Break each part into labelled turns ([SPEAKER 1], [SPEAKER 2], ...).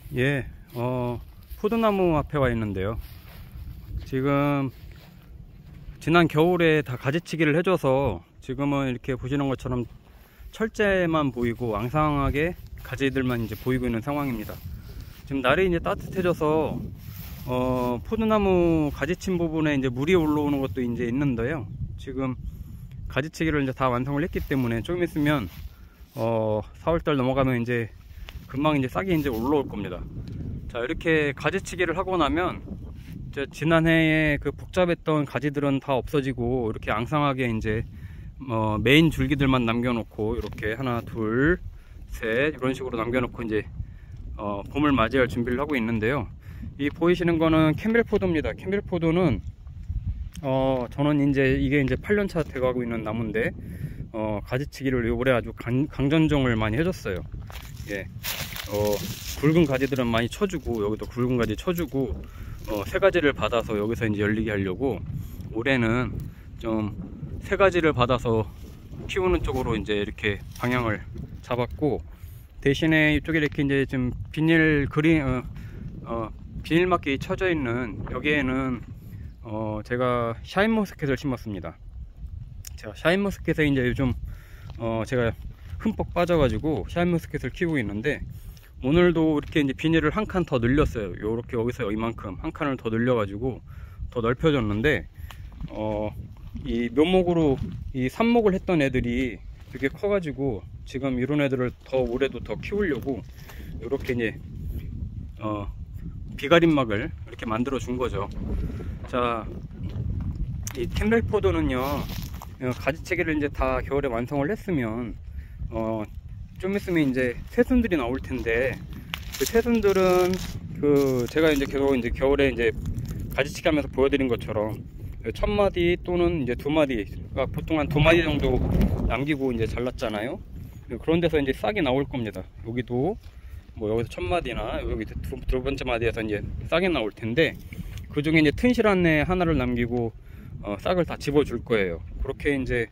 [SPEAKER 1] 예, 포도나무 앞에 와 있는데요. 지금 지난 겨울에 다 가지치기를 해줘서 지금은 이렇게 보시는 것처럼 철제만 보이고 앙상하게 가지들만 이제 보이고 있는 상황입니다. 지금 날이 이제 따뜻해져서 포도나무 가지친 부분에 이제 물이 올라오는 것도 이제 있는데요. 지금 가지치기를 이제 다 완성을 했기 때문에 조금 있으면 4월달 넘어가면 이제 금방 이제 싹이 이제 올라올 겁니다. 자, 이렇게 가지치기를 하고 나면 이제 지난해에 그 복잡했던 가지들은 다 없어지고 이렇게 앙상하게 이제 메인 줄기들만 남겨놓고 이렇게 하나 둘 셋 이런 식으로 남겨놓고 이제 봄을 맞이할 준비를 하고 있는데요. 이 보이시는 거는 캠벨포도입니다. 캠벨포도는 저는 이제 이게 이제 8년차 돼가고 있는 나무인데 가지치기를 올해 아주 강전종을 많이 해줬어요. 예, 굵은 가지들은 많이 쳐주고 여기도 굵은 가지 쳐주고 새 가지를 받아서 여기서 이제 열리게 하려고 올해는 좀 새 가지를 받아서 키우는 쪽으로 이제 이렇게 방향을 잡았고, 대신에 이쪽에 이렇게 이제 좀 비닐 비닐막이 쳐져 있는 여기에는 제가 샤인머스켓을 심었습니다. 제가 샤인머스켓에 이제 요즘 제가 흠뻑 빠져가지고 샤인머스켓을 키우고 있는데, 오늘도 이렇게 이제 비닐을 한 칸 더 늘렸어요. 요렇게 여기서 이만큼 한 칸을 더 늘려가지고 더 넓혀졌는데, 이 묘목으로 이 삽목을 했던 애들이 되게 커가지고 지금 이런 애들을 더 올해도 더 키우려고 이렇게 이제 비가림막을 이렇게 만들어 준 거죠. 자, 이 캠벨포도는요, 가지치기를 이제 다 겨울에 완성을 했으면 좀 있으면 이제 새순들이 나올 텐데, 그 새순들은 제가 이제 계속 이제 겨울에 이제 가지치기 하면서 보여드린 것처럼 1000마디 또는 이제 2마디, 보통 한 2마디 정도 남기고 이제 잘랐잖아요. 그런 데서 이제 싹이 나올 겁니다. 여기도 뭐 여기서 1000마디나 여기 두 번째 마디에서 이제 싹이 나올 텐데, 그 중에 이제 튼실한 애 하나를 남기고 싹을 다 집어 줄 거예요. 그렇게 이제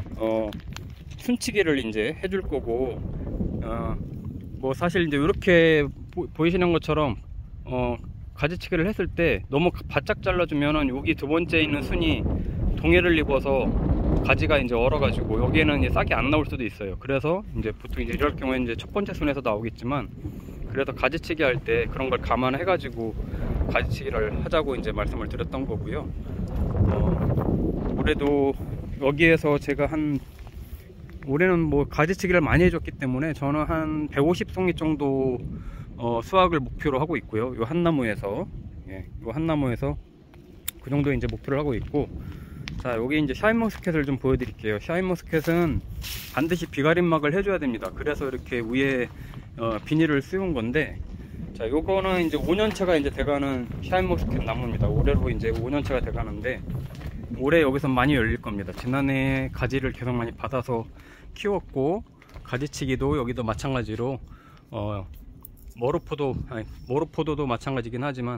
[SPEAKER 1] 순치기를 이제 해줄 거고, 뭐 사실 이제 이렇게 보이시는 것처럼 가지치기를 했을 때 너무 바짝 잘라주면은 여기 두 번째 있는 순이 동해를 입어서 가지가 이제 얼어가지고 여기에는 이제 싹이 안 나올 수도 있어요. 그래서 이제 보통 이제 이럴 경우에 이제 첫 번째 순에서 나오겠지만, 그래서 가지치기 할 때 그런 걸 감안해가지고 가지치기를 하자고 이제 말씀을 드렸던 거고요. 올해도 여기에서 제가 올해는 뭐 가지치기를 많이 해줬기 때문에 저는 한 150송이 정도 수확을 목표로 하고 있고요. 요 한 나무에서, 예, 요 한 나무에서 그 정도 이제 목표를 하고 있고, 자, 여기 이제 샤인머스켓을 좀 보여드릴게요. 샤인머스켓은 반드시 비가림막을 해줘야 됩니다. 그래서 이렇게 위에 비닐을 씌운 건데, 자, 요거는 이제 5년차가 이제 돼가는 샤인머스켓 나무입니다. 올해로 이제 5년차가 돼가는데, 올해 여기서 많이 열릴 겁니다. 지난해 가지를 계속 많이 받아서 키웠고, 가지치기도 여기도 마찬가지로 모로포도도 마찬가지긴 하지만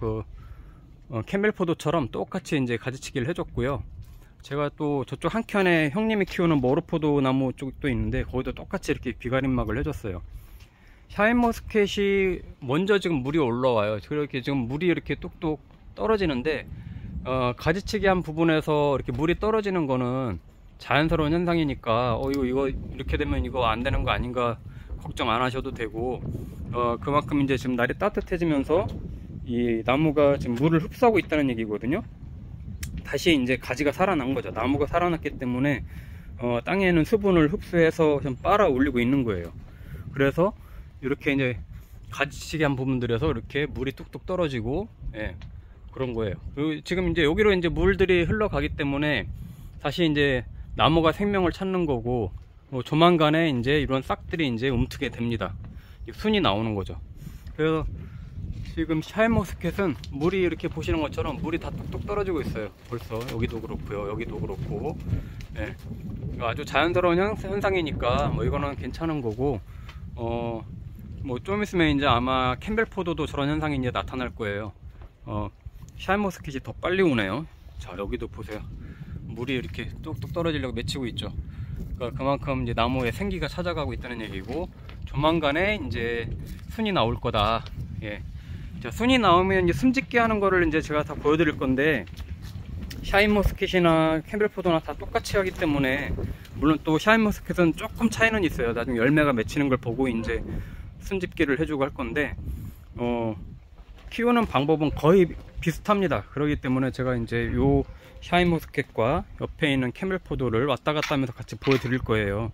[SPEAKER 1] 캠벨포도처럼 똑같이 이제 가지치기를 해줬고요. 제가 또 저쪽 한켠에 형님이 키우는 모로포도 나무 쪽도 있는데 거기도 똑같이 이렇게 비가림막을 해줬어요. 샤인머스켓이 먼저 지금 물이 올라와요. 그렇게 지금 물이 이렇게 뚝뚝 떨어지는데, 가지치기 한 부분에서 이렇게 물이 떨어지는 거는 자연스러운 현상이니까 이거 이렇게 되면 이거 안 되는 거 아닌가 걱정 안 하셔도 되고, 그만큼 이제 지금 날이 따뜻해지면서 이 나무가 지금 물을 흡수하고 있다는 얘기거든요. 다시 이제 가지가 살아난 거죠. 나무가 살아났기 때문에 땅에는 수분을 흡수해서 좀 빨아 올리고 있는 거예요. 그래서 이렇게 이제 가지치기 한 부분들에서 이렇게 물이 뚝뚝 떨어지고, 예, 그런 거예요. 지금 이제 여기로 이제 물들이 흘러가기 때문에 다시 이제 나무가 생명을 찾는 거고, 조만간에 이제 이런 싹들이 이제 움트게 됩니다. 순이 나오는 거죠. 그래서 지금 샤인머스켓은 물이 이렇게 보시는 것처럼 물이 다 뚝뚝 떨어지고 있어요. 벌써 여기도 그렇고요, 여기도 그렇고, 예, 아주 자연스러운 현상이니까 뭐 이거는 괜찮은 거고, 뭐 좀 있으면 이제 아마 캠벨포도도 저런 현상이 이제 나타날 거예요. 샤인머스켓이 더 빨리 오네요. 자, 여기도 보세요. 물이 이렇게 뚝뚝 떨어지려고 맺히고 있죠. 그러니까 그만큼 이제 나무에 생기가 찾아가고 있다는 얘기고, 조만간에 이제 순이 나올 거다, 예. 자, 순이 나오면 이제 숨짓기 하는 거를 이제 제가 다 보여드릴 건데, 샤인머스켓이나 캠벨포도나 다 똑같이 하기 때문에, 물론 또 샤인머스켓은 조금 차이는 있어요. 나중에 열매가 맺히는 걸 보고 이제 숨짓기를 해주고 할 건데, 키우는 방법은 거의 비슷합니다. 그렇기 때문에 제가 이제 요 샤인머스켓과 옆에 있는 캠벨포도를 왔다 갔다 하면서 같이 보여드릴 거예요.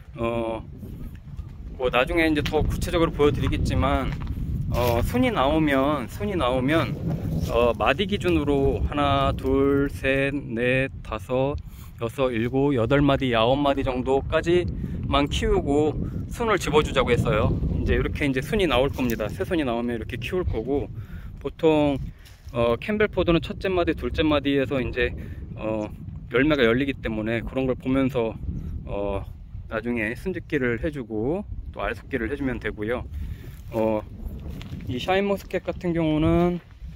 [SPEAKER 1] 뭐 나중에 이제 더 구체적으로 보여드리겠지만, 순이 나오면 마디 기준으로 하나, 둘, 셋, 넷, 다섯, 여섯, 일곱, 여덟 마디, 9마디 정도까지만 키우고 순을 집어주자고 했어요. 이제 이렇게 이제 순이 나올 겁니다. 새 순이 나오면 이렇게 키울 거고, 보통 캠벨포도는 첫째 마디, 둘째 마디에서 이제 열매가 열리기 때문에 그런 걸 보면서 나중에 숨짓기를 해주고 또 알속기를 해주면 되고요. 이 샤인머스켓 같은 경우는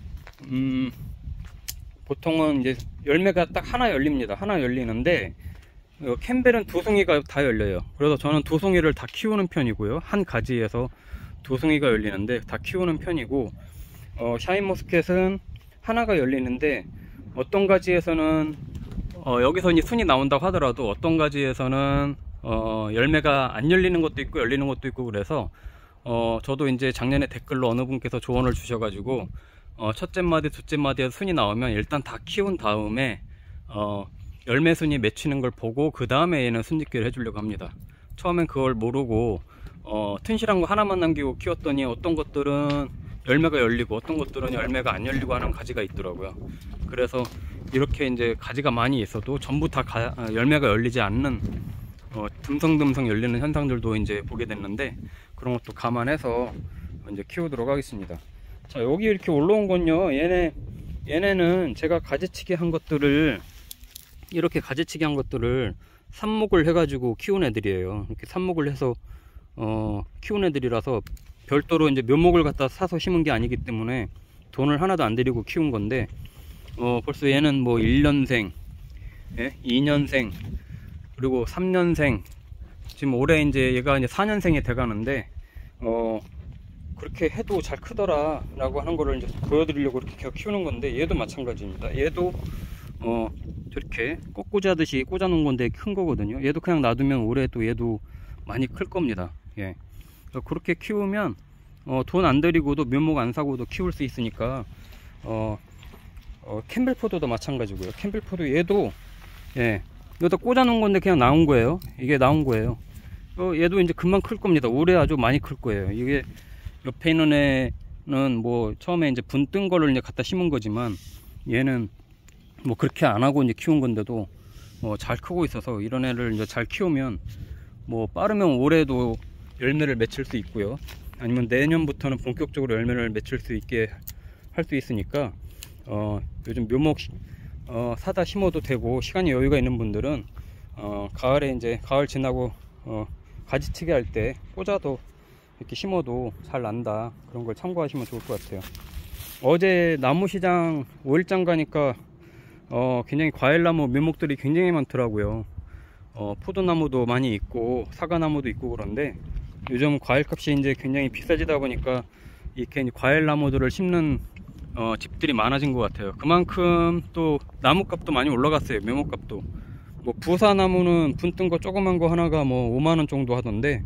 [SPEAKER 1] 보통은 이제 열매가 딱 하나 열립니다. 하나 열리는데 캠벨은 두 송이가 다 열려요. 그래서 저는 두 송이를 다 키우는 편이고요. 한 가지에서 두 송이가 열리는데 다 키우는 편이고, 샤인머스켓은 하나가 열리는데 어떤 가지에서는 여기서 이제 순이 나온다고 하더라도 어떤 가지에서는 열매가 안 열리는 것도 있고 열리는 것도 있고, 그래서 저도 이제 작년에 댓글로 어느 분께서 조언을 주셔가지고 첫째 마디, 둘째 마디에서 순이 나오면 일단 다 키운 다음에 열매 순이 맺히는 걸 보고 그 다음에 얘는 숨짓기를 해주려고 합니다. 처음엔 그걸 모르고 튼실한 거 하나만 남기고 키웠더니 어떤 것들은 열매가 열리고 어떤 것들은 열매가 안 열리고 하는 가지가 있더라고요. 그래서 이렇게 이제 가지가 많이 있어도 전부 다 열매가 열리지 않는 듬성듬성 열리는 현상들도 이제 보게 됐는데, 그런 것도 감안해서 이제 키우도록 하겠습니다. 자, 여기 이렇게 올라온 건요, 얘네는 제가 가지치기 한 것들을, 이렇게 가지치기 한 것들을 삽목을 해가지고 키운 애들이에요. 이렇게 삽목을 해서 키운 애들이라서 별도로 이제 묘목을 갖다 사서 심은 게 아니기 때문에 돈을 하나도 안 들이고 키운 건데, 벌써 얘는 뭐 1년생, 예? 2년생, 그리고 3년생, 지금 올해 이제 얘가 이제 4년생이 돼가는데, 그렇게 해도 잘 크더라 라고 하는 거를 이제 보여드리려고 이렇게 계속 키우는 건데, 얘도 마찬가지입니다. 얘도 저렇게 꽃꽂이 하듯이 꽂아 놓은 건데 큰 거거든요. 얘도 그냥 놔두면 올해 또 얘도 많이 클 겁니다. 예. 그렇게 키우면 돈 안 들이고도 묘목 안 사고도 키울 수 있으니까, 캠벨포도도 마찬가지고요. 캠벨포도 얘도, 예, 여기다 꽂아 놓은 건데 그냥 나온 거예요. 이게 나온 거예요. 얘도 이제 금방 클 겁니다. 올해 아주 많이 클 거예요. 이게 옆에 있는 애는 뭐 처음에 이제 분 뜬 거를 이제 갖다 심은 거지만, 얘는 뭐 그렇게 안 하고 이제 키운 건데도 잘 크고 있어서, 이런 애를 이제 잘 키우면 뭐 빠르면 올해도 열매를 맺힐 수 있고요. 아니면 내년부터는 본격적으로 열매를 맺힐 수 있게 할 수 있으니까, 요즘 묘목 사다 심어도 되고, 시간이 여유가 있는 분들은 가을에 이제 가을 지나고 가지치기 할 때 꽂아도 이렇게 심어도 잘 난다, 그런 걸 참고하시면 좋을 것 같아요. 어제 나무시장 5일장 가니까 굉장히 과일나무 묘목들이 굉장히 많더라고요. 포도나무도 많이 있고 사과나무도 있고, 그런데 요즘 과일값이 이제 굉장히 비싸지다 보니까 이렇게 과일나무들을 심는 집들이 많아진 것 같아요. 그만큼 또 나무값도 많이 올라갔어요. 묘목값도. 뭐 부사나무는 분 뜬 거 조그만 거 하나가 뭐 5만원 정도 하던데,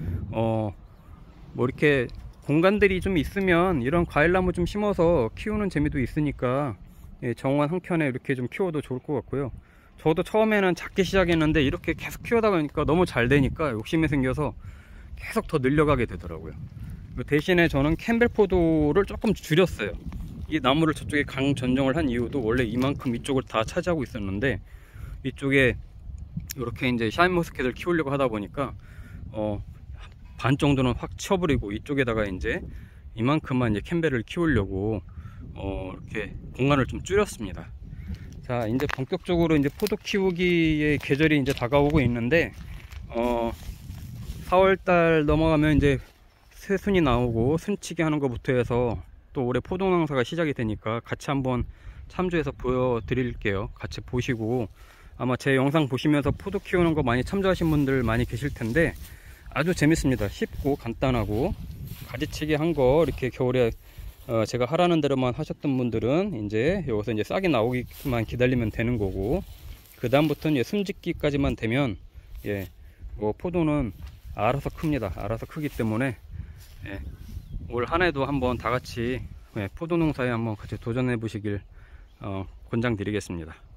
[SPEAKER 1] 뭐 이렇게 공간들이 좀 있으면 이런 과일나무 좀 심어서 키우는 재미도 있으니까, 예, 정원 한 켠에 이렇게 좀 키워도 좋을 것 같고요. 저도 처음에는 작게 시작했는데 이렇게 계속 키우다 보니까 너무 잘 되니까 욕심이 생겨서 계속 더 늘려가게 되더라고요. 대신에 저는 캠벨포도를 조금 줄였어요. 이 나무를 저쪽에 강 전정을 한 이유도, 원래 이만큼 이쪽을 다 차지하고 있었는데 이쪽에 이렇게 이제 샤인머스켓을 키우려고 하다 보니까 반 정도는 확 치워버리고 이쪽에다가 이제 이만큼만 이제 캠벨을 키우려고 이렇게 공간을 좀 줄였습니다. 자, 이제 본격적으로 이제 포도 키우기의 계절이 이제 다가오고 있는데, 4월달 넘어가면 이제 새순이 나오고 순치기 하는 것부터 해서 또 올해 포도 농사가 시작이 되니까 같이 한번 참조해서 보여드릴게요. 같이 보시고, 아마 제 영상 보시면서 포도 키우는 거 많이 참조하신 분들 많이 계실 텐데, 아주 재밌습니다. 쉽고 간단하고 가지치기 한 거 이렇게 겨울에 제가 하라는 대로만 하셨던 분들은 이제 여기서 이제 싹이 나오기만 기다리면 되는 거고, 그 다음부터는 숨짓기까지만 되면 예, 뭐 포도는 알아서 큽니다. 알아서 크기 때문에 예, 올 한 해도 한번 다 같이 예, 포도 농사에 한번 같이 도전해 보시길 권장드리겠습니다.